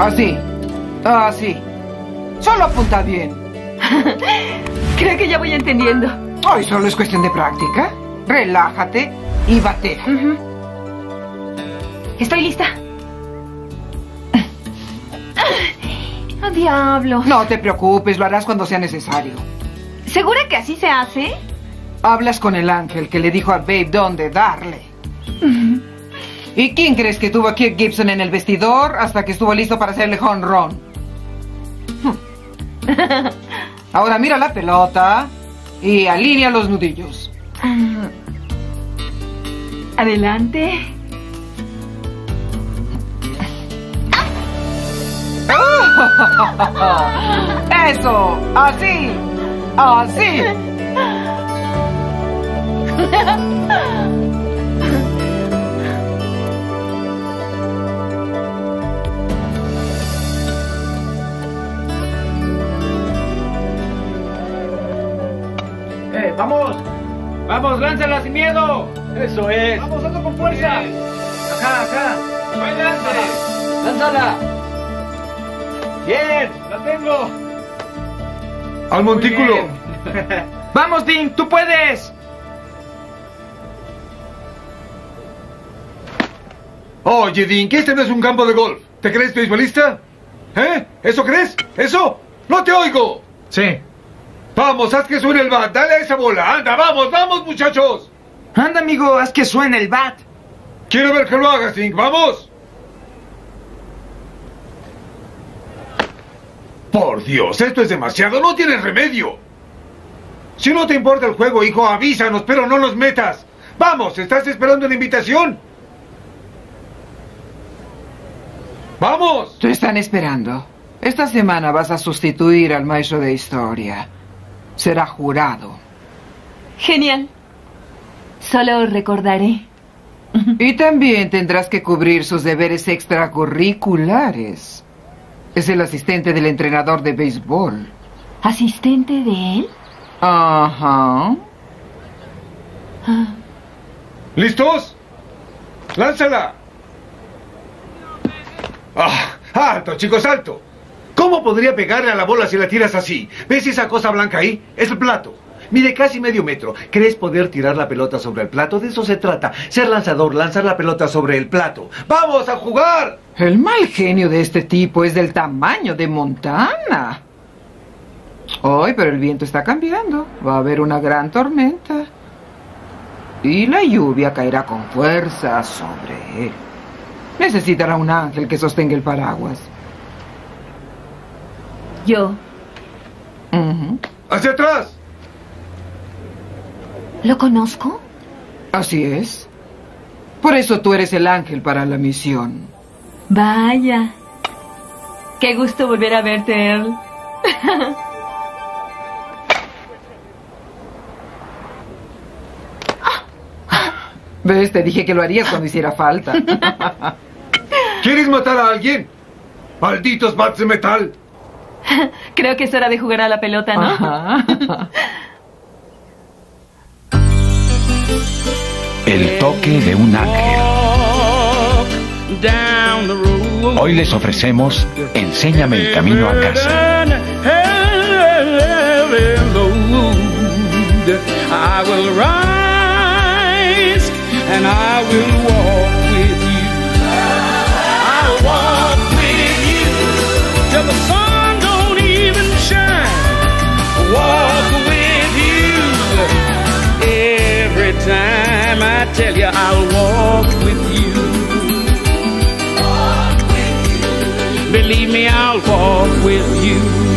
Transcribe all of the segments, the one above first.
Así. Así. Solo apunta bien. Creo que ya voy entendiendo. Hoy solo es cuestión de práctica. Relájate y batea. Estoy lista. ¡Oh, diablo! No te preocupes, lo harás cuando sea necesario. ¿Segura que así se hace? Hablas con el ángel que le dijo a Babe dónde darle. ¿Y quién crees que tuvo a Kirk Gibson en el vestidor hasta que estuvo listo para hacerle home run? Ahora mira la pelota y alinea los nudillos. Adelante. ¡Eso! ¡Así! ¡Así! ¡Vamos! ¡Vamos, lánzala sin miedo! ¡Eso es! ¡Vamos, hazlo con fuerza! Bien. ¡Acá, acá! ¡Adelante! ¡Lánzala! ¡Bien! ¡La tengo! ¡Al montículo! ¡Vamos, Dink! ¡Tú puedes! Oye, Dink, este no es un campo de golf. ¿Te crees beisbolista? ¿Eh? ¿Eso crees? ¿Eso? ¡No te oigo! Sí. Vamos, haz que suene el bat. Dale a esa bola. Anda, vamos, vamos, muchachos. Anda, amigo, haz que suene el bat. Quiero ver que lo hagas, Dink. ¡Vamos! Por Dios, esto es demasiado. No tienes remedio. Si no te importa el juego, hijo, avísanos, pero no nos metas. Vamos, ¿estás esperando una invitación? ¡Vamos! Te están esperando. Esta semana vas a sustituir al maestro de historia. Será jurado. Genial. Solo recordaré. Y también tendrás que cubrir sus deberes extracurriculares. Es el asistente del entrenador de béisbol. ¿Asistente de él? Ajá. ¿Listos? ¡Lánzala! ¡Alto, chicos, alto! ¿Cómo podría pegarle a la bola si la tiras así? ¿Ves esa cosa blanca ahí? Es el plato. Mide casi medio metro. ¿Crees poder tirar la pelota sobre el plato? De eso se trata. Ser lanzador, lanzar la pelota sobre el plato. ¡Vamos a jugar! El mal genio de este tipo es del tamaño de Montana. Hoy, pero el viento está cambiando. Va a haber una gran tormenta. Y la lluvia caerá con fuerza sobre él. Necesitará un ángel que sostenga el paraguas. Yo. ¡Hacia atrás! ¿Lo conozco? Así es. Por eso tú eres el ángel para la misión. Vaya. Qué gusto volver a verte, Earl. ¿Ves? Te dije que lo harías cuando hiciera falta. ¿Quieres matar a alguien? ¡Malditos bats de metal! Creo que es hora de jugar a la pelota, ¿no? Ajá. El toque de un ángel. Hoy les ofrecemos Enséñame el camino a casa. I will rise and I will walk with you. I'll walk with you till the sun don't even shine. Walk with you every time I tell you I'll walk with you. Believe me, I'll walk with you.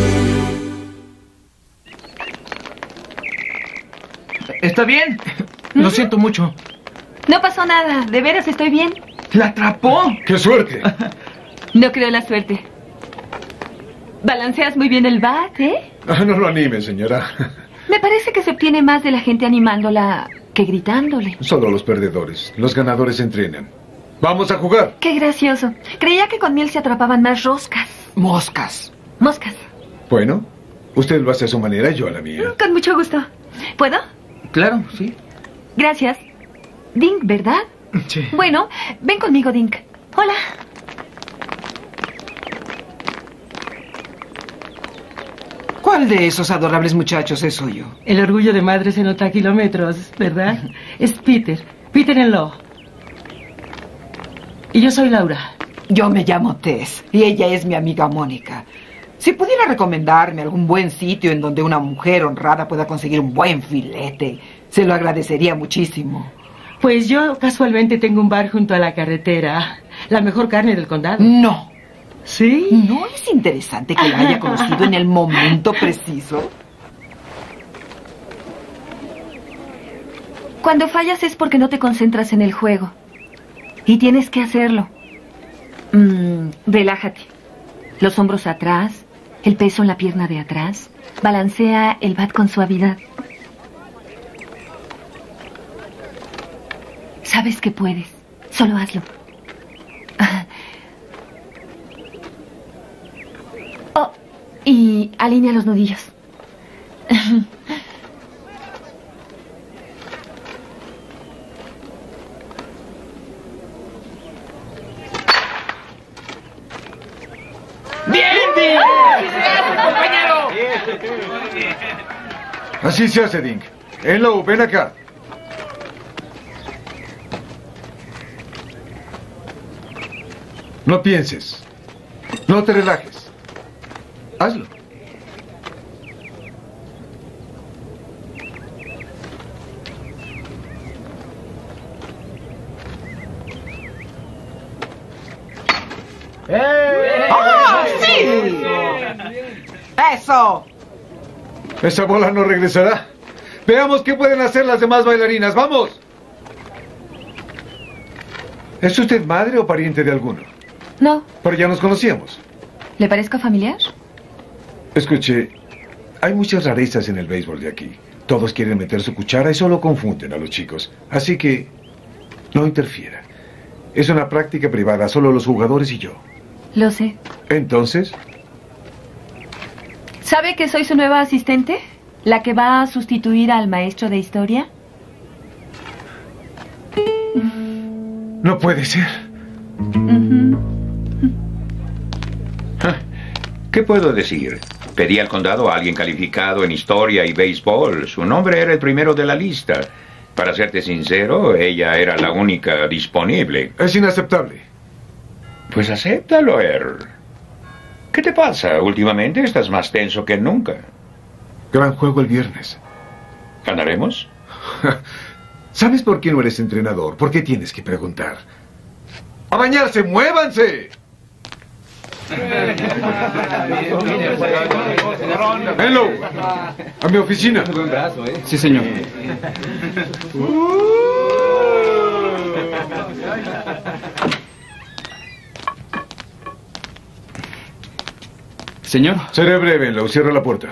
¿Está bien? Lo siento mucho. No pasó nada. De veras estoy bien. ¡La atrapó! ¡Qué suerte! No creo la suerte. Balanceas muy bien el bat, ¿eh? No lo anime, señora. Me parece que se obtiene más de la gente animándola que gritándole. Solo los perdedores. Los ganadores entrenan. ¡Vamos a jugar! Qué gracioso. Creía que con miel se atrapaban más roscas. Moscas. Moscas. Bueno, usted lo hace a su manera y yo a la mía. Con mucho gusto. ¿Puedo? Claro, sí. Gracias. Dink, ¿verdad? Sí. Bueno, ven conmigo, Dink. Hola. ¿Cuál de esos adorables muchachos es suyo? El orgullo de madre se nota a kilómetros, ¿verdad? Es Peter. Peter en Law. Y yo soy Laura. Yo me llamo Tess y ella es mi amiga Mónica. Si pudiera recomendarme algún buen sitio en donde una mujer honrada pueda conseguir un buen filete, se lo agradecería muchísimo. Pues yo casualmente tengo un bar junto a la carretera. La mejor carne del condado. No. ¿Sí? ¿No es interesante que la haya conocido en el momento preciso? Cuando fallas es porque no te concentras en el juego. Y tienes que hacerlo. Relájate. Los hombros atrás, el peso en la pierna de atrás. Balancea el bat con suavidad. Sabes que puedes. Solo hazlo. Oh, y alinea los nudillos. ¡Bien! ¡Compañero! Así se hace, Dink. Enlow, ven acá. No pienses. No te relajes. Hazlo. ¡Ah, sí! ¡Eso! Esa bola no regresará. Veamos qué pueden hacer las demás bailarinas. ¡Vamos! ¿Es usted madre o pariente de alguno? No. Pero ya nos conocíamos. ¿Le parezco familiar? Escuche, hay muchas rarezas en el béisbol de aquí. Todos quieren meter su cuchara y solo confunden a los chicos. Así que no interfiera. Es una práctica privada, solo los jugadores y yo. Lo sé. Entonces, ¿Sabe que soy su nueva asistente? ¿La que va a sustituir al maestro de historia? no puede ser. ¿Qué puedo decir? Pedí al condado a alguien calificado en historia y béisbol. Su nombre era el primero de la lista. Para serte sincero, ella era la única disponible. Es inaceptable. Pues acéptalo, Earl. ¿Qué te pasa? Últimamente estás más tenso que nunca. Gran juego el viernes. ¿Ganaremos? ¿Sabes por qué no eres entrenador? ¿Por qué tienes que preguntar? ¡A bañarse! ¡Muévanse! Hello. A mi oficina. Sí, señor. Señor. Seré breve, Enlow. Cierra la puerta.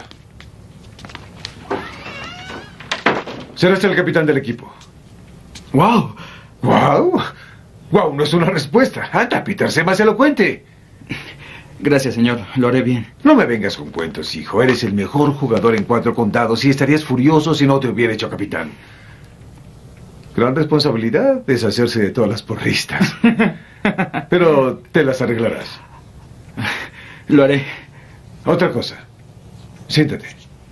Serás el capitán del equipo. ¡Wow! ¡Wow! ¡Wow! No es una respuesta. Anda, Peter, sé más elocuente. Gracias, señor. Lo haré bien. No me vengas con cuentos, hijo. Eres el mejor jugador en 4 condados y estarías furioso si no te hubiera hecho capitán. Gran responsabilidad deshacerse de todas las porristas. Pero te las arreglarás. Lo haré. Otra cosa. Siéntate.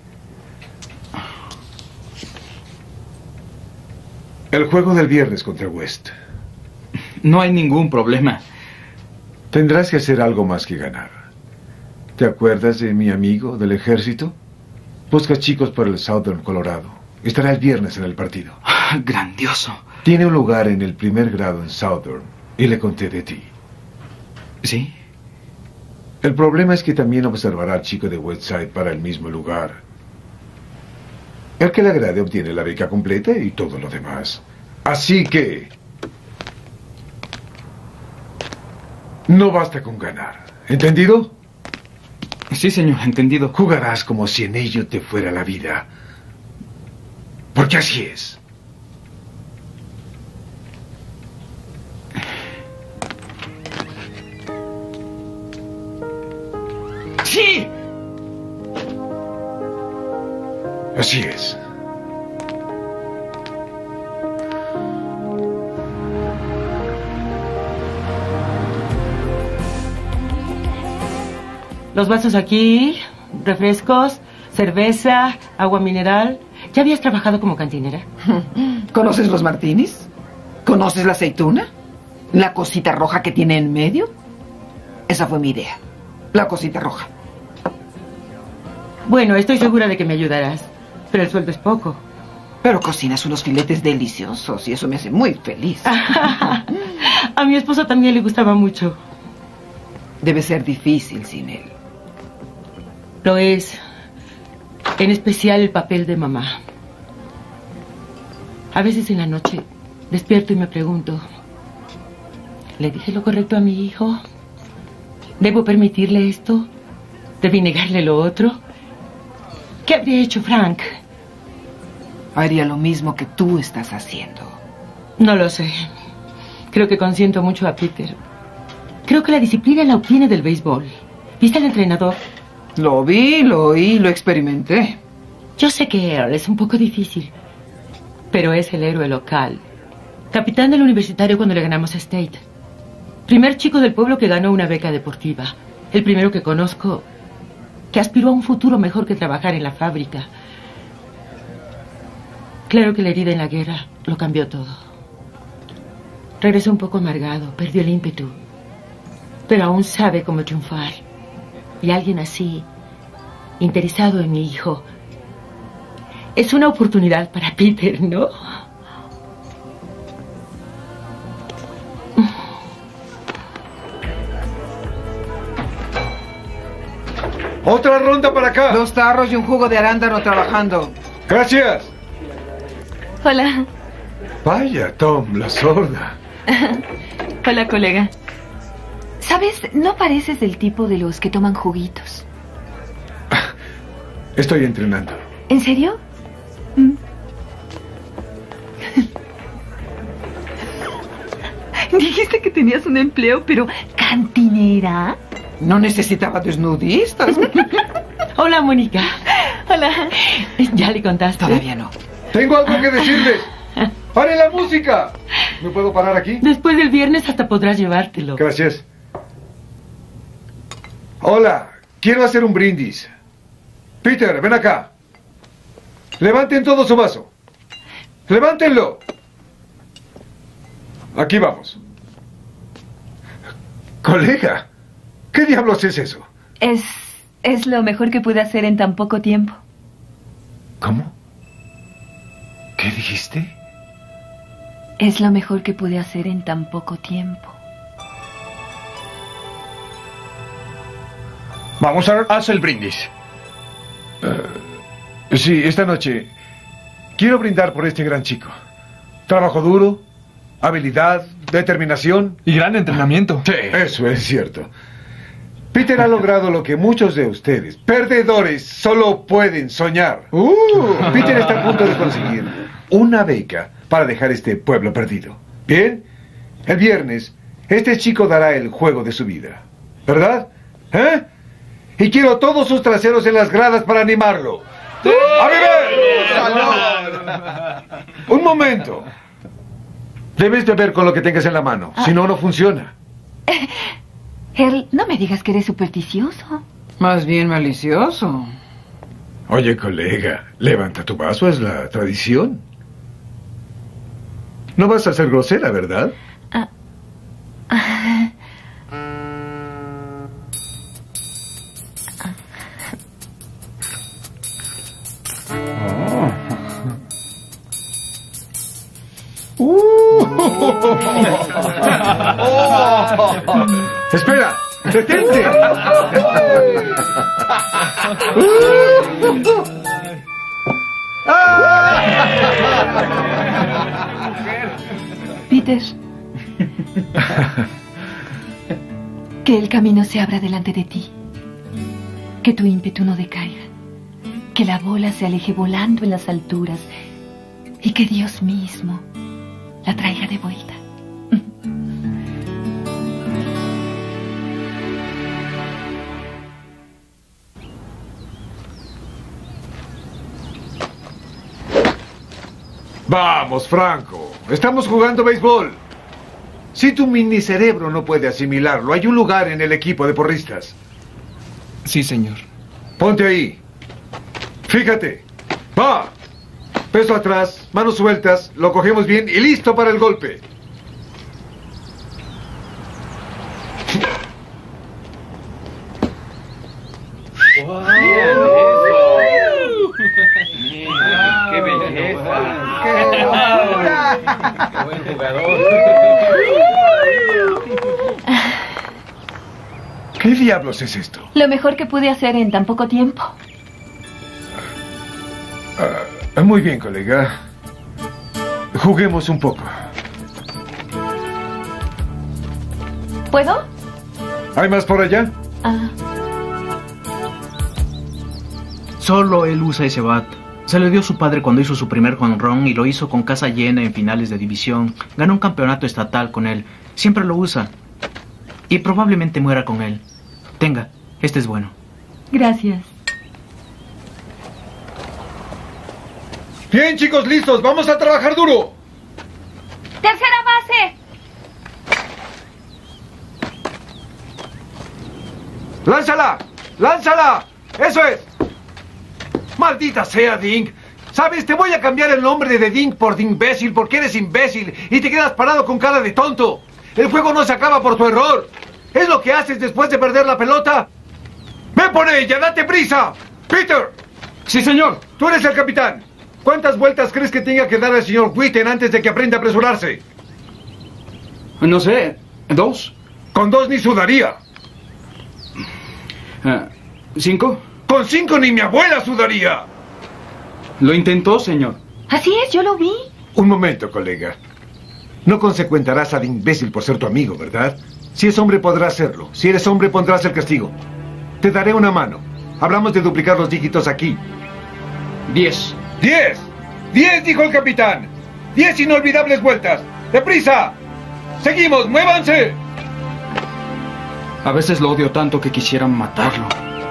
El juego del viernes contra West. No hay ningún problema. Tendrás que hacer algo más que ganar. ¿Te acuerdas de mi amigo del ejército? Busca chicos para el Southern Colorado. Estará el viernes en el partido. Grandioso. Tiene un lugar en el primer grado en Southern y le conté de ti. ¿Sí? El problema es que también observará al chico de Westside para el mismo lugar. El que le agrade obtiene la beca completa y todo lo demás. Así que no basta con ganar. ¿Entendido? Sí, señor, entendido. Jugarás como si en ello te fuera la vida. Porque así es. ¡Sí! Así es. Los vasos aquí, refrescos. cerveza, agua mineral. ¿Ya habías trabajado como cantinera? ¿Conoces los martinis? ¿Conoces la aceituna? ¿La cosita roja que tiene en medio? Esa fue mi idea. La cosita roja. Bueno, estoy segura de que me ayudarás. Pero el sueldo es poco. Pero cocinas unos filetes deliciosos y eso me hace muy feliz. A mi esposo también le gustaba mucho. Debe ser difícil sin él. Lo es. En especial el papel de mamá. A veces en la noche despierto y me pregunto, ¿le dije lo correcto a mi hijo? ¿Debo permitirle esto? ¿Debí negarle lo otro? ¿Qué habría hecho Frank? Haría lo mismo que tú estás haciendo. No lo sé. Creo que consiento mucho a Peter. Creo que la disciplina la obtiene del béisbol. ¿Viste al entrenador? Lo vi, lo oí, lo experimenté. Yo sé que Earl es un poco difícil, pero es el héroe local. Capitán del universitario cuando le ganamos a State. Primer chico del pueblo que ganó una beca deportiva. El primero que conozco que aspiró a un futuro mejor que trabajar en la fábrica. Claro que la herida en la guerra lo cambió todo. Regresó un poco amargado, perdió el ímpetu, pero aún sabe cómo triunfar. Y alguien así, interesado en mi hijo, es una oportunidad para Peter, ¿no? ¡Otra ronda para acá! 2 tarros y un jugo de arándano trabajando. ¡Gracias! Hola. Vaya, Tom, la sorda. Hola, colega. ¿Sabes? No pareces del tipo de los que toman juguitos. Estoy entrenando. ¿En serio? Dijiste que tenías un empleo, pero ¿cantinera? No necesitaba desnudistas. Hola, Mónica. Hola. ¿Ya le contaste? Todavía no. Tengo algo que decirles. ¡Pare la música! ¿Me puedo parar aquí? Después del viernes hasta podrás llevártelo. Gracias. Hola, quiero hacer un brindis. Peter, ven acá. Levanten todo su vaso. ¡Levántenlo! Aquí vamos. Colega, ¿qué diablos es eso? Es lo mejor que pude hacer en tan poco tiempo. ¿Cómo? ¿Qué dijiste? Es lo mejor que pude hacer en tan poco tiempo. Vamos a hacer el brindis. Sí, esta noche quiero brindar por este gran chico. Trabajo duro, habilidad, determinación. Y gran entrenamiento. Sí, eso es cierto. Peter ha logrado lo que muchos de ustedes, perdedores, solo pueden soñar. Peter está a punto de conseguir una beca para dejar este pueblo perdido. Bien, el viernes, este chico dará el juego de su vida. ¿Verdad? ¿Eh? Y quiero todos sus traseros en las gradas para animarlo. ¡A beber! Un momento. Debes beber con lo que tengas en la mano, si no, no funciona. Earl, no me digas que eres supersticioso. Más bien malicioso. Oye, colega, levanta tu vaso, es la tradición. No vas a ser grosera, ¿verdad? ¡Espera! ¡Detente! Peter. Que el camino se abra delante de ti. Que tu ímpetu no decaiga. Que la bola se aleje volando en las alturas. Y que Dios mismo la traiga de vuelta. Vamos, Franco. Estamos jugando béisbol. Si tu mini cerebro no puede asimilarlo, hay un lugar en el equipo de porristas. Sí, señor. Ponte ahí. Fíjate. Va. Peso atrás, manos sueltas, lo cogemos bien y listo para el golpe. ¡Wow! ¡Qué belleza! ¡Qué buen jugador! ¿Qué diablos es esto? Lo mejor que pude hacer en tan poco tiempo. Muy bien, colega. Juguemos un poco. ¿Puedo? ¿Hay más por allá? Solo él usa ese bat. Se le dio a su padre cuando hizo su primer jonrón y lo hizo con casa llena en finales de división. Ganó un campeonato estatal con él. Siempre lo usa. Y probablemente muera con él. Tenga, este es bueno. Gracias. Bien, chicos, listos. Vamos a trabajar duro. ¡Tercera base! ¡Lánzala! ¡Lánzala! ¡Eso es! ¡Maldita sea, Dink! ¿Sabes? Te voy a cambiar el nombre de Dink por Dimbécil porque eres imbécil y te quedas parado con cara de tonto. El juego no se acaba por tu error. ¿Es lo que haces después de perder la pelota? ¡Ve por ella! ¡Date prisa! ¡Peter! Sí, señor. Tú eres el capitán. ¿Cuántas vueltas crees que tenga que dar el señor Witten antes de que aprenda a apresurarse? No sé, 2. Con 2 ni sudaría. 5. Con 5 ni mi abuela sudaría. Lo intentó, señor. Así es, yo lo vi. Un momento, colega. No consecuentarás a de imbécil por ser tu amigo, ¿verdad? Si es hombre, podrá hacerlo. Si eres hombre, pondrás el castigo. Te daré una mano. Hablamos de duplicar los dígitos aquí. 10. 10. 10, dijo el capitán. 10 inolvidables vueltas. ¡Deprisa! ¡Seguimos! ¡Muévanse! A veces lo odio tanto que quisieran matarlo.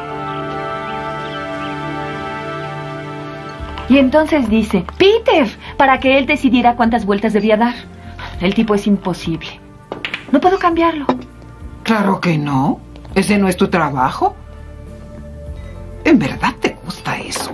Y entonces dice, Peter, para que él decidiera cuántas vueltas debía dar. El tipo es imposible. No puedo cambiarlo. Claro que no. Ese no es tu trabajo. ¿En verdad te gusta eso?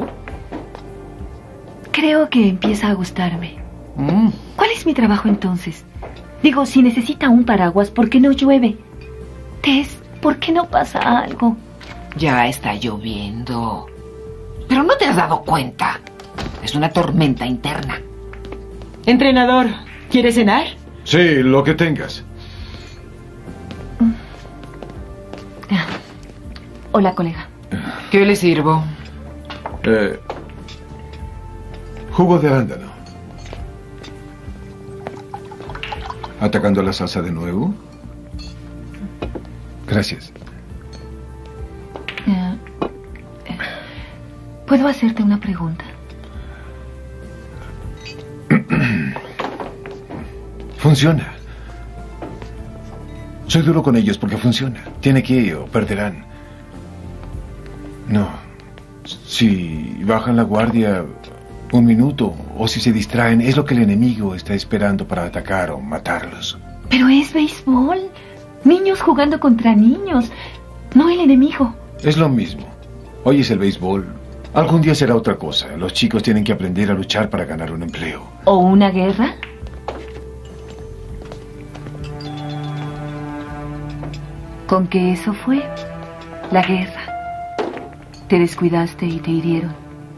Creo que empieza a gustarme. ¿Cuál es mi trabajo entonces? Digo, si necesita un paraguas, ¿por qué no llueve? Tess, ¿por qué no pasa algo? Ya está lloviendo. Pero no te has dado cuenta. Es una tormenta interna. Entrenador, ¿quiere cenar? Sí, lo que tengas. Hola, colega. ¿Qué le sirvo? Jugo de arándano. ¿Atacando la salsa de nuevo? Gracias. ¿Puedo hacerte una pregunta? Funciona. Soy duro con ellos porque funciona. Tiene que ir o perderán. No. Si bajan la guardia un minuto o si se distraen, es lo que el enemigo está esperando para atacar o matarlos. Pero es béisbol. Niños jugando contra niños. No el enemigo. Es lo mismo. Hoy es el béisbol. Algún día será otra cosa. Los chicos tienen que aprender a luchar para ganar un empleo. ¿O una guerra? ¿Con qué eso fue? La guerra. Te descuidaste y te hirieron.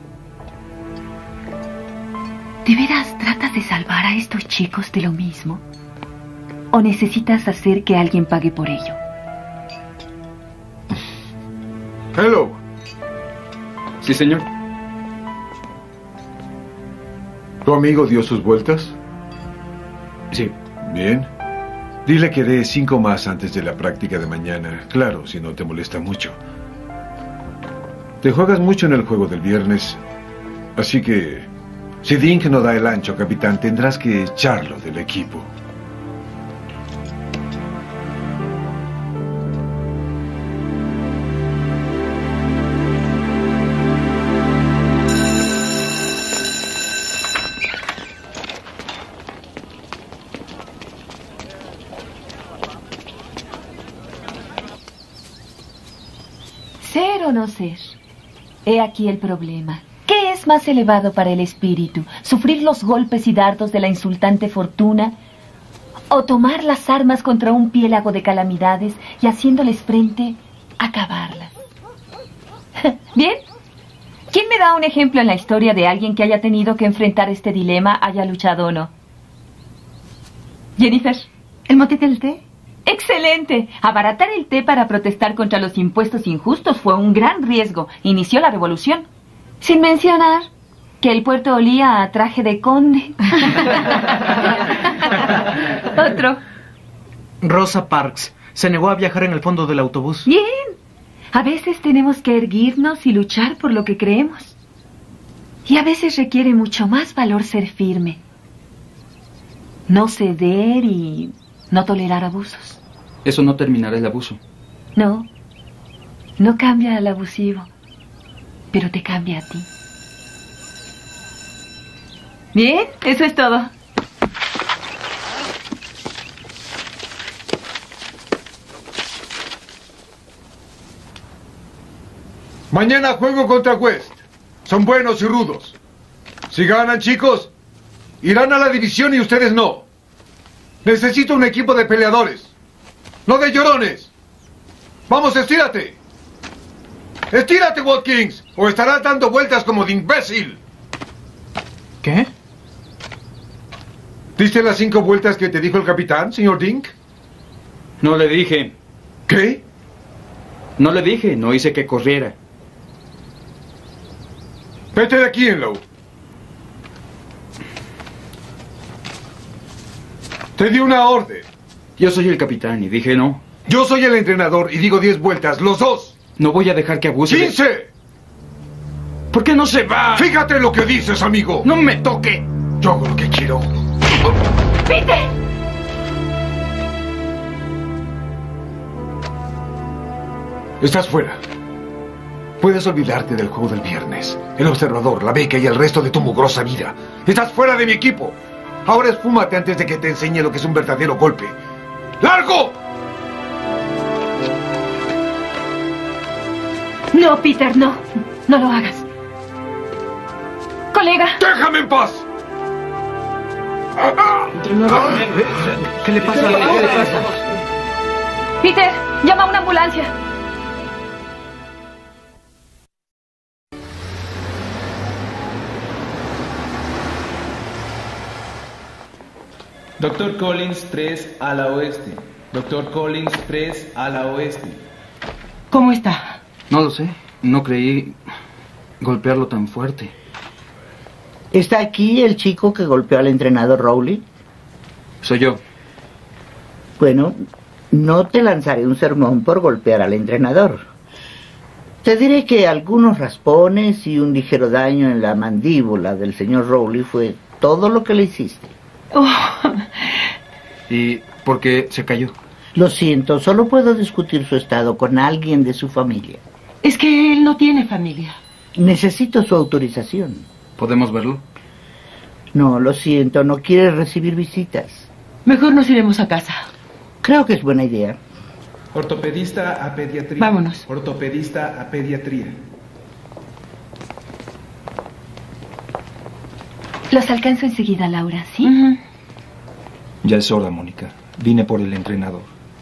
¿De veras tratas de salvar a estos chicos de lo mismo? ¿O necesitas hacer que alguien pague por ello? Hello. Sí, señor. ¿Tu amigo dio sus vueltas? Sí. Bien. Dile que dé 5 más antes de la práctica de mañana. Claro, si no te molesta mucho. Te juegas mucho en el juego del viernes. Así que, si Dink no da el ancho, capitán, tendrás que echarlo del equipo. Ser o no ser. He aquí el problema. es más elevado para el espíritu? ¿Sufrir los golpes y dardos de la insultante fortuna? ¿O tomar las armas contra un piélago de calamidades y haciéndoles frente, acabarlas? ¿Bien? ¿Quién me da un ejemplo en la historia de alguien que haya tenido que enfrentar este dilema, haya luchado o no? Jennifer. ¿El motete del té? ¡Excelente! Abaratar el té para protestar contra los impuestos injustos fue un gran riesgo. Inició la revolución. Sin mencionar que el puerto olía a traje de conde. Otro. Rosa Parks se negó a viajar en el fondo del autobús. Bien. A veces tenemos que erguirnos y luchar por lo que creemos. Y a veces requiere mucho más valor ser firme. No ceder y no tolerar abusos. Eso no terminará el abuso. No. No cambia al abusivo, pero te cambia a ti. Bien, eso es todo. Mañana juego contra West. Son buenos y rudos. Si ganan, chicos, irán a la división y ustedes no. Necesito un equipo de peleadores. No de llorones. Vamos, estírate. Estírate, Watkins, o estarás dando vueltas como de imbécil. ¿Qué? ¿Diste las 5 vueltas que te dijo el capitán, señor Dink? No le dije. ¿Qué? No le dije, no hice que corriera. Vete de aquí, Enlow. Te di una orden. Yo soy el capitán y dije no. Yo soy el entrenador y digo 10 vueltas, los dos. No voy a dejar que abuse. ¡15! ¿Por qué no se va? Fíjate lo que dices, amigo. ¡No me toque! Yo hago lo que quiero. ¡Peter! Estás fuera. Puedes olvidarte del juego del viernes, el observador, la beca y el resto de tu mugrosa vida. Estás fuera de mi equipo. Ahora esfúmate antes de que te enseñe lo que es un verdadero golpe. ¡Largo! No, Peter, no. No lo hagas. Colega. ¡Déjame en paz! ¿Qué le pasa? ¿Qué le pasa? Peter, llama a una ambulancia. Doctor Collins 3 a la oeste. Doctor Collins 3 a la oeste. ¿Cómo está? No lo sé. No creí golpearlo tan fuerte. ¿Está aquí el chico que golpeó al entrenador Rowley? Soy yo. Bueno, no te lanzaré un sermón por golpear al entrenador. Te diré que algunos raspones y un ligero daño en la mandíbula del señor Rowley fue todo lo que le hiciste. Oh. ¿Y por qué se cayó? Lo siento, solo puedo discutir su estado con alguien de su familia. Es que él no tiene familia. Necesito su autorización. ¿Podemos verlo? No, lo siento, no quiere recibir visitas. Mejor nos iremos a casa. Creo que es buena idea. Ortopedista a pediatría. Vámonos. Ortopedista a pediatría. Los alcanzo enseguida, Laura, ¿sí? Ya es hora, Mónica. Vine por el entrenador.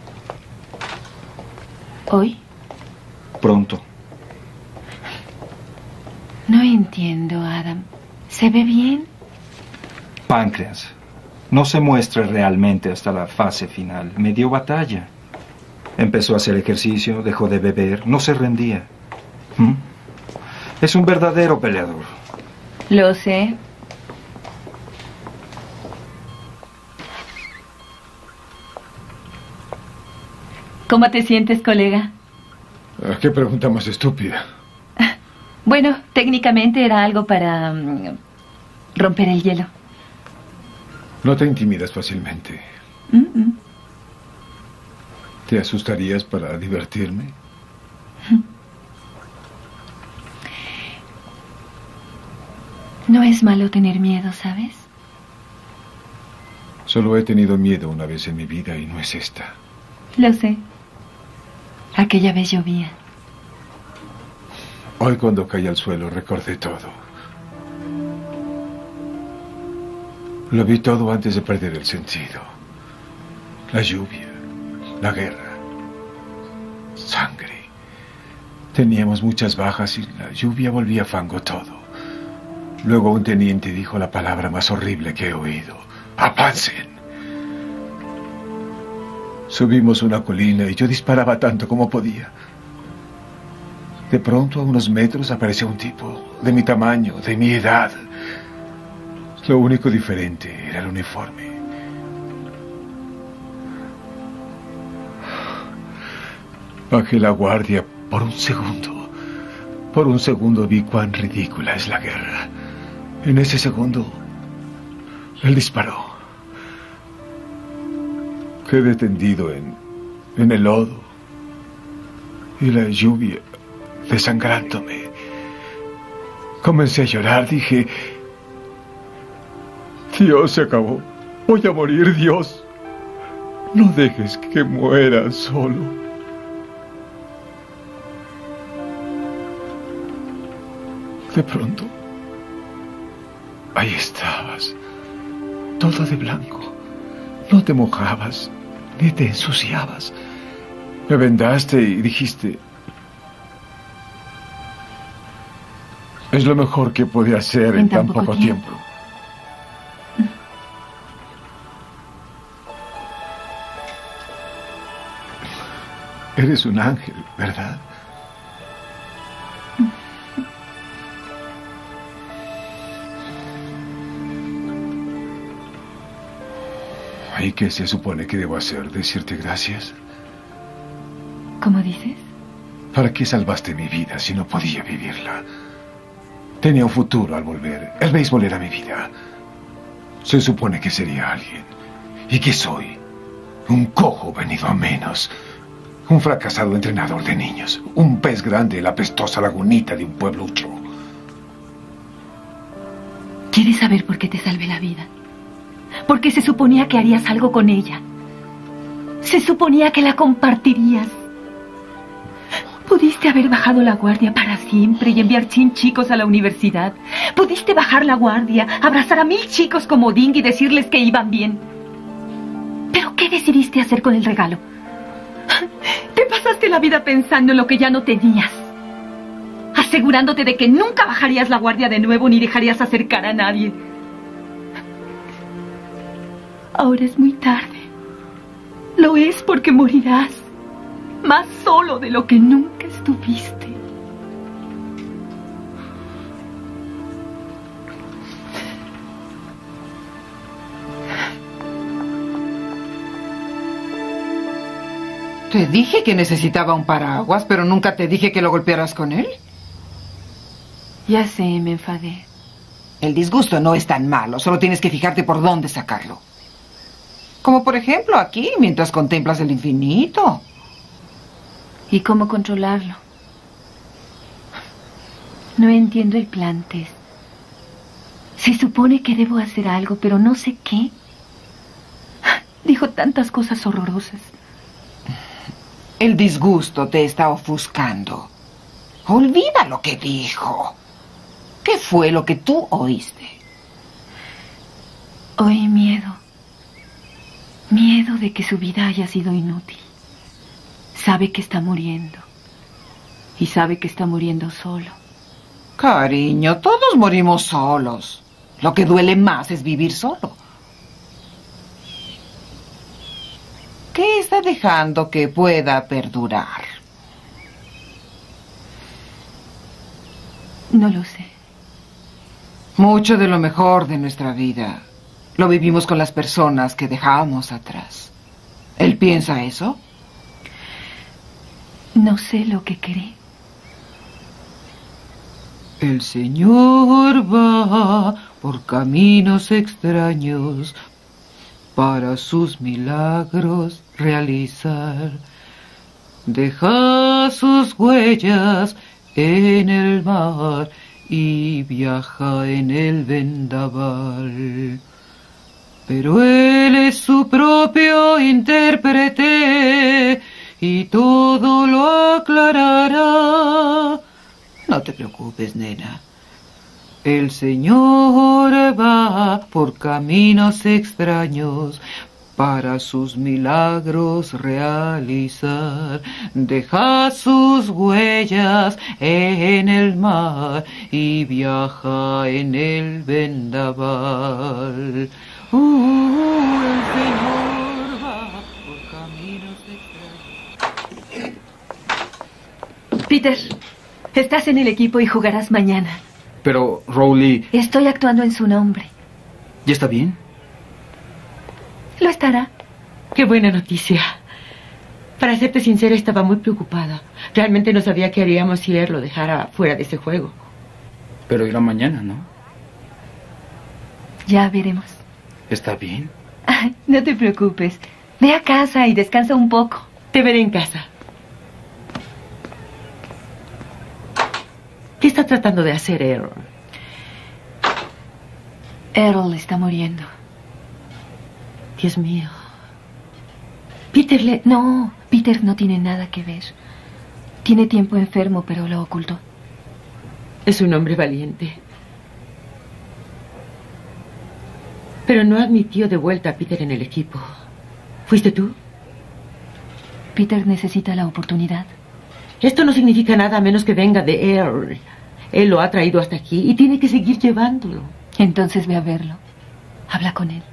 ¿Hoy? Pronto. No entiendo, Adam. ¿Se ve bien? Páncreas. No se muestra realmente hasta la fase final. Me dio batalla. Empezó a hacer ejercicio, dejó de beber, no se rendía. Es un verdadero peleador. Lo sé. ¿Cómo te sientes, colega? ¿Qué pregunta más estúpida? Bueno, técnicamente era algo para romper el hielo. No te intimidas fácilmente. ¿Te asustarías para divertirme? No es malo tener miedo, ¿sabes? Solo he tenido miedo una vez en mi vida y no es esta. Lo sé. Aquella vez llovía. Hoy cuando caí al suelo recordé todo. Lo vi todo antes de perder el sentido. La lluvia, la guerra, sangre. Teníamos muchas bajas y la lluvia volvía fango todo. Luego un teniente dijo la palabra más horrible que he oído. ¡Avancen! Subimos una colina y yo disparaba tanto como podía. De pronto, a unos metros, apareció un tipo de mi tamaño, de mi edad. Lo único diferente era el uniforme. Bajé la guardia por un segundo. Por un segundo vi cuán ridícula es la guerra. En ese segundo, él disparó. Quedé tendido en el lodo y la lluvia desangrándome. Comencé a llorar, dije, Dios, se acabó. Voy a morir, Dios. No dejes que muera solo. De pronto, ahí estabas, todo de blanco. No te mojabas, ni te ensuciabas. Me vendaste y dijiste, es lo mejor que pude hacer en tan poco tiempo. Eres un ángel, ¿verdad? ¿Y qué se supone que debo hacer? ¿Decirte gracias? ¿Cómo dices? ¿Para qué salvaste mi vida si no podía vivirla? Tenía un futuro al volver. El béisbol era mi vida. Se supone que sería alguien. ¿Y qué soy? Un cojo venido a menos. Un fracasado entrenador de niños. Un pez grande en la apestosa lagunita de un pueblucho. ¿Quieres saber por qué te salvé la vida? Porque se suponía que harías algo con ella. Se suponía que la compartirías. Pudiste haber bajado la guardia para siempre y enviar 100 chicos a la universidad. Pudiste bajar la guardia, abrazar a 1000 chicos como Ding y decirles que iban bien. ¿Pero qué decidiste hacer con el regalo? Te pasaste la vida pensando en lo que ya no tenías, asegurándote de que nunca bajarías la guardia de nuevo ni dejarías acercar a nadie. Ahora es muy tarde. Lo es porque morirás más solo de lo que nunca estuviste. Te dije que necesitaba un paraguas, pero nunca te dije que lo golpearas con él. Ya sé, me enfadé. El disgusto no es tan malo, solo tienes que fijarte por dónde sacarlo. Como por ejemplo aquí, mientras contemplas el infinito. ¿Y cómo controlarlo? No entiendo el plan, Tess. Se supone que debo hacer algo, pero no sé qué. Dijo tantas cosas horrorosas. El disgusto te está ofuscando. Olvida lo que dijo. ¿Qué fue lo que tú oíste? Oí miedo. Miedo de que su vida haya sido inútil. Sabe que está muriendo. Y sabe que está muriendo solo. Cariño, todos morimos solos. Lo que duele más es vivir solo. ¿Qué está dejando que pueda perdurar? No lo sé. Mucho de lo mejor de nuestra vida lo vivimos con las personas que dejamos atrás. ¿Él piensa eso? No sé lo que cree. El Señor va por caminos extraños para sus milagros realizar. Deja sus huellas en el mar y viaja en el vendaval. Pero él es su propio intérprete y todo lo aclarará. No te preocupes, nena. El Señor va por caminos extraños para sus milagros realizar. Deja sus huellas en el mar y viaja en el vendaval. El Señor va por caminos extraños. Peter, estás en el equipo y jugarás mañana. Pero, Rowley... Estoy actuando en su nombre. ¿Ya está bien? Lo estará. Qué buena noticia. Para serte sincera, estaba muy preocupada. Realmente no sabía qué haríamos si él lo dejara fuera de ese juego. Pero irá mañana, ¿no? Ya veremos. ¿Está bien? Ay, no te preocupes. Ve a casa y descansa un poco. Te veré en casa. ¿Qué está tratando de hacer Errol? Errol está muriendo. Dios mío. No, Peter no tiene nada que ver. Tiene tiempo enfermo, pero lo ocultó. Es un hombre valiente. Pero no admitió de vuelta a Peter en el equipo. ¿Fuiste tú? Peter necesita la oportunidad. Esto no significa nada a menos que venga de Earl. Él lo ha traído hasta aquí y tiene que seguir llevándolo. Entonces ve a verlo. Habla con él.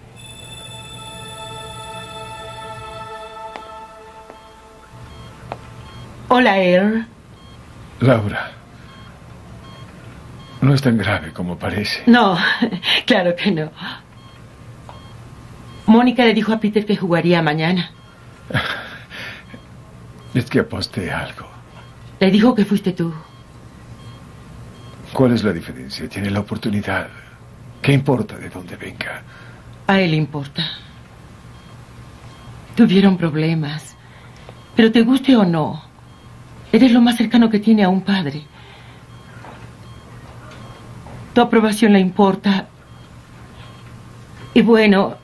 Hola, Earl. Laura, no es tan grave como parece. No, claro que no. Mónica le dijo a Peter que jugaría mañana. Es que aposté algo. Le dijo que fuiste tú. ¿Cuál es la diferencia? Tiene la oportunidad. ¿Qué importa de dónde venga? A él importa. Tuvieron problemas. Pero te guste o no, eres lo más cercano que tiene a un padre. Tu aprobación le importa. Y bueno,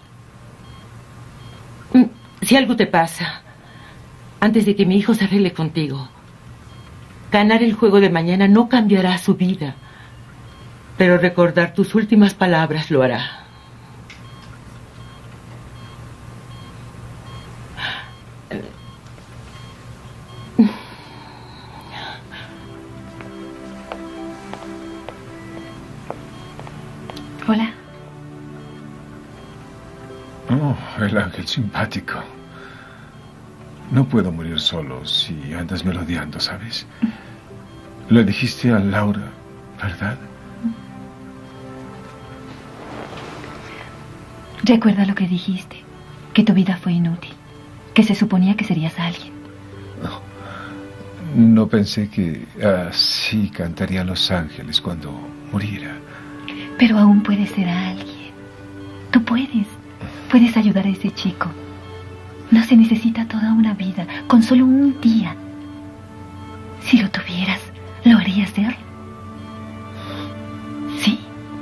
si algo te pasa, antes de que mi hijo se arregle contigo, ganar el juego de mañana no cambiará su vida, pero recordar tus últimas palabras lo hará. Hola. Oh, el ángel simpático. No puedo morir solo si andas melodeando, ¿sabes? Le dijiste a Laura, ¿verdad? Recuerda lo que dijiste, que tu vida fue inútil, que se suponía que serías alguien. No pensé que así cantarían los ángeles cuando muriera. Pero aún puedes ser alguien. Tú puedes ayudar a ese chico. No se necesita toda una vida, con solo un día. Si lo tuvieras, ¿lo harías ser? ¿Sí?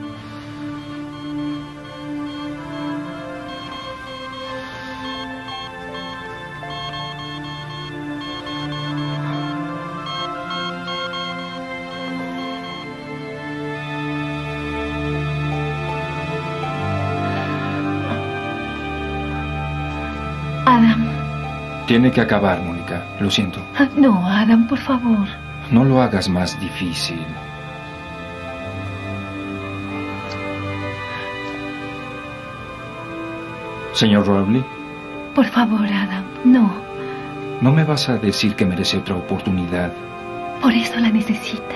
Adam. Tiene que acabar, Mónica. Lo siento. No, Adam, por favor. No lo hagas más difícil. Señor Rowley. Por favor, Adam, no. No me vas a decir que merece otra oportunidad. Por eso la necesita.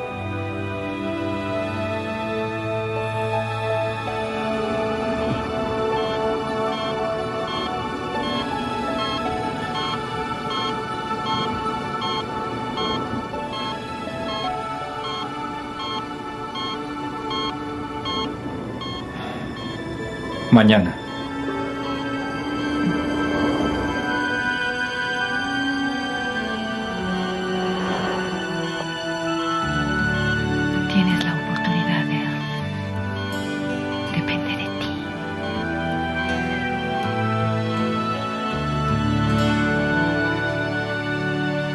Mañana. Tienes la oportunidad de... Depende de ti.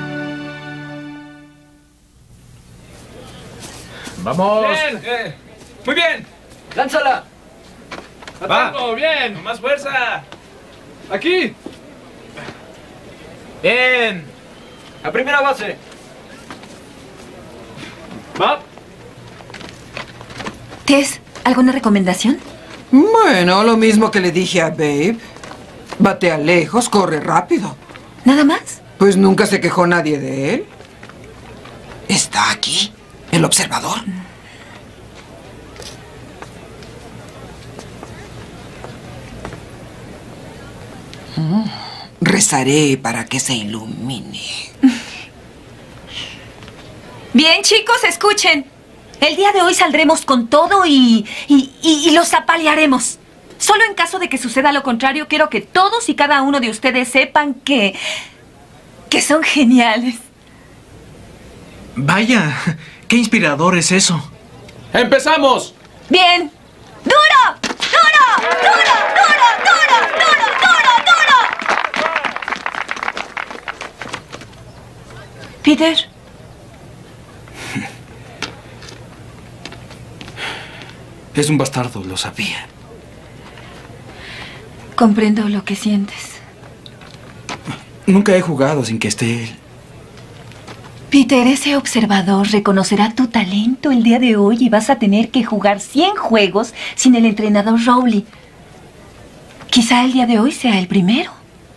¡Vamos! Muy bien. Lánzala. Va. Bien. Con más fuerza. Aquí. Bien. A primera base. Va. Tess, ¿alguna recomendación? Bueno, lo mismo que le dije a Babe. Batea lejos, corre rápido. ¿Nada más? Pues nunca se quejó nadie de él. Está aquí, el observador. Rezaré para que se ilumine. Bien, chicos, escuchen. El día de hoy saldremos con todo y los apalearemos. Solo en caso de que suceda lo contrario, quiero que todos y cada uno de ustedes sepan que son geniales. Vaya, qué inspirador es eso. ¡Empezamos! Bien. ¡Duro! ¡Duro! ¡Duro! ¡Duro! ¡Duro! ¡Duro! ¡Duro! ¡Duro! Peter. Es un bastardo, lo sabía. Comprendo lo que sientes. Nunca he jugado sin que esté él. Peter, ese observador reconocerá tu talento el día de hoy y vas a tener que jugar 100 juegos sin el entrenador Rowley. Quizá el día de hoy sea el primero.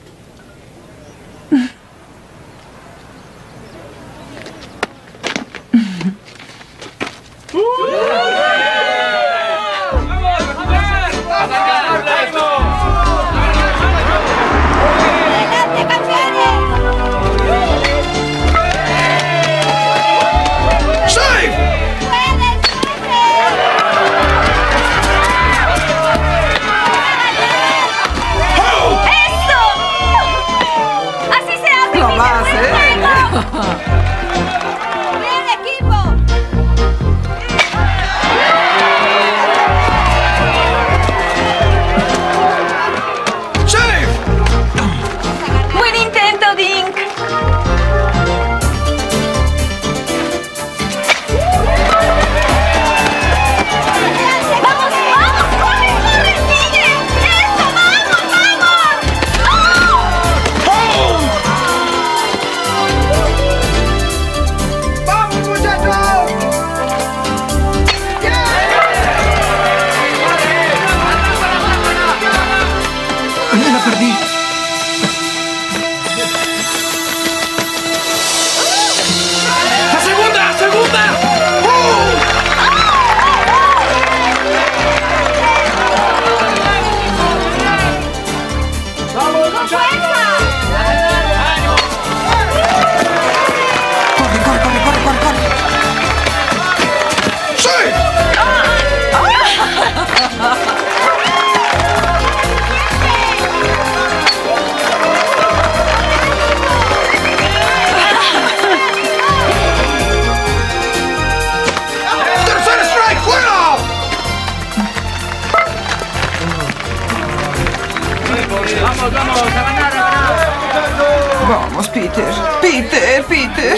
Vamos, Peter. Peter, Peter.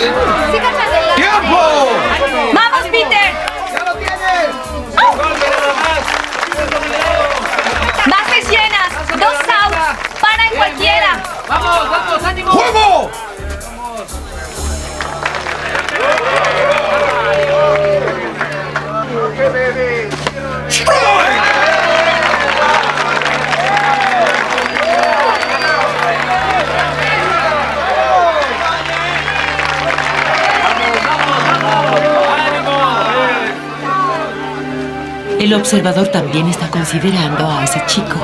¡Tiempo! ¡Vamos, Peter! ¡Ya lo tienes! Bases llenas. 2 outs. Para en cualquiera. ¡Vamos, vamos, ánimo! ¡Juego! El observador también está considerando a ese chico.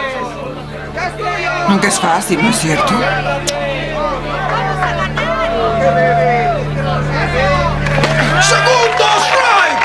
Nunca es fácil, ¿no es cierto? ¡Segundo strike!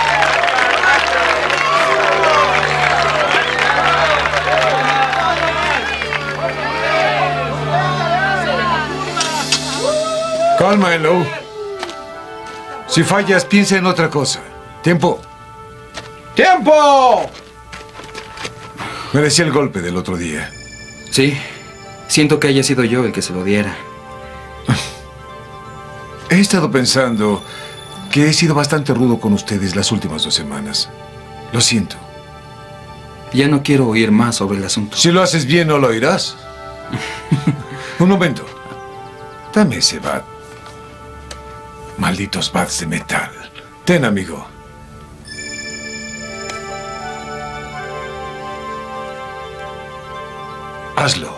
Calma, Elo. Si fallas, piensa en otra cosa. Tiempo. ¡Tiempo! Merecía el golpe del otro día. Sí, siento que haya sido yo el que se lo diera. He estado pensando que he sido bastante rudo con ustedes las últimas 2 semanas. Lo siento. Ya no quiero oír más sobre el asunto. Si lo haces bien, no lo oirás. Un momento. Dame ese bat. Malditos bats de metal. Ten, amigo. Hazlo.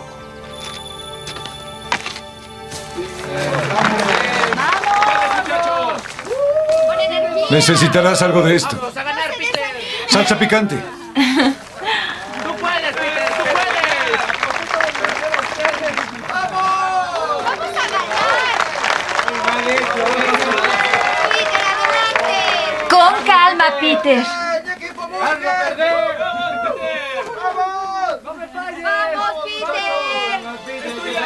Necesitarás algo de esto. ¡Vamos a ganar, Peter! Salsa picante. ¡Tú puedes, Peter! ¡Tú puedes! ¡Vamos! ¡Vamos a ganar! Con calma, Peter. ¡Hazlo perder! ¡Vamos, Peter! ¡Vamos! ¡No me falles! ¡Vamos, Peter! ¡Es tuya!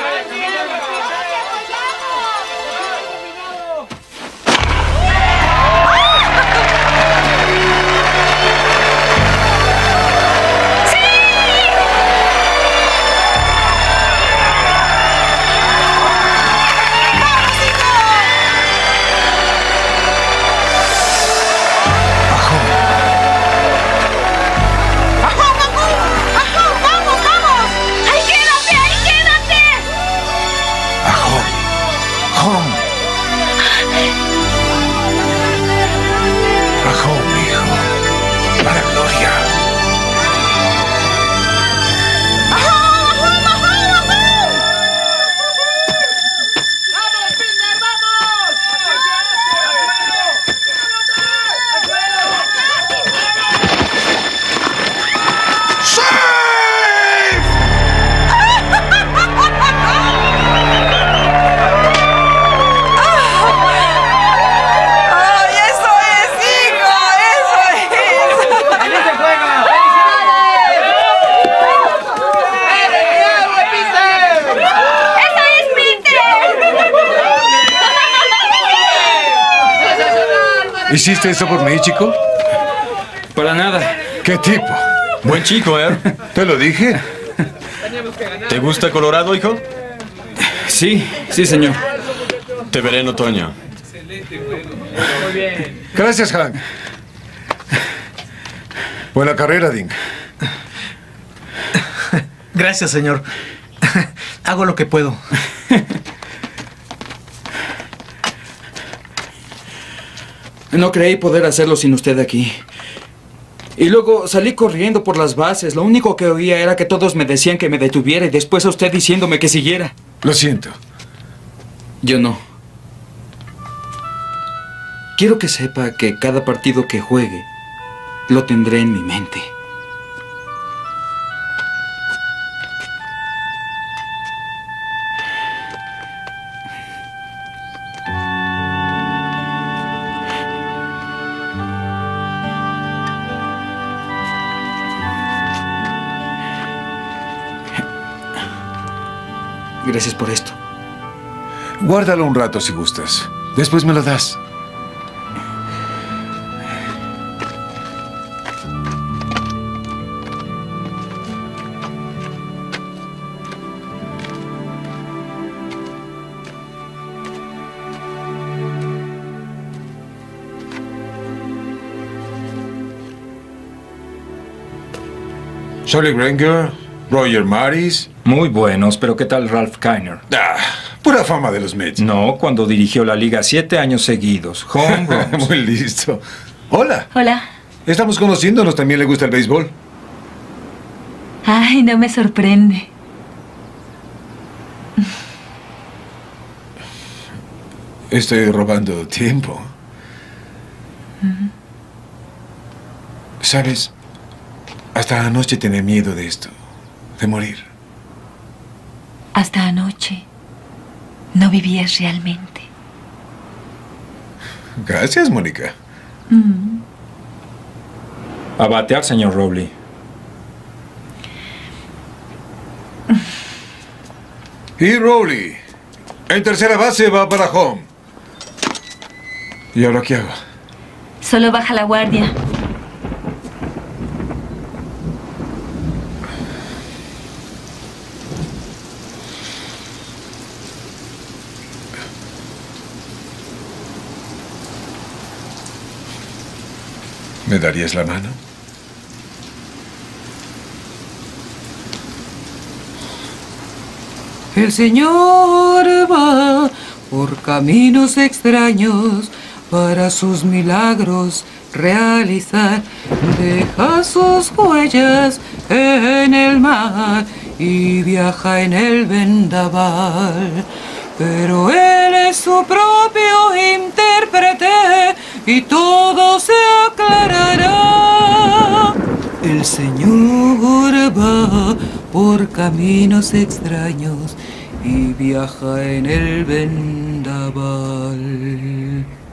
¿Hiciste eso por mí, chico? Para nada. ¿Qué tipo? Buen chico, ¿eh? ¿Te lo dije? ¿Te gusta Colorado, hijo? Sí, sí, señor. Te veré en otoño. Muy bien. Gracias, Hank. Buena carrera, Dink. Gracias, señor. Hago lo que puedo. No creí poder hacerlo sin usted aquí. Y luego salí corriendo por las bases. Lo único que oía era que todos me decían que me detuviera y después a usted diciéndome que siguiera. Lo siento. Yo no. Quiero que sepa que cada partido que juegue lo tendré en mi mente. Gracias por esto. Guárdalo un rato si gustas. Después me lo das. Charlie Granger, Roger Maris. Muy buenos, pero ¿qué tal Ralph Kiner? Ah, pura fama de los Mets. No, cuando dirigió la liga 7 años seguidos. Home runs. Muy listo. Hola. Hola. Estamos conociéndonos. ¿También le gusta el béisbol? Ay, no me sorprende. Estoy robando tiempo. ¿Sabes? Hasta anoche tenía miedo de esto. De morir. Hasta anoche no vivías realmente. Gracias, Mónica. A batear, señor Rowley. Y Rowley. En tercera base va para home. ¿Y ahora qué hago? Solo baja la guardia. ¿Me darías la mano? El Señor va por caminos extraños para sus milagros realizar. Deja sus huellas en el mar y viaja en el vendaval. Pero Él es su propio intérprete y todo se aclarará. El Señor va por caminos extraños y viaja en el vendaval.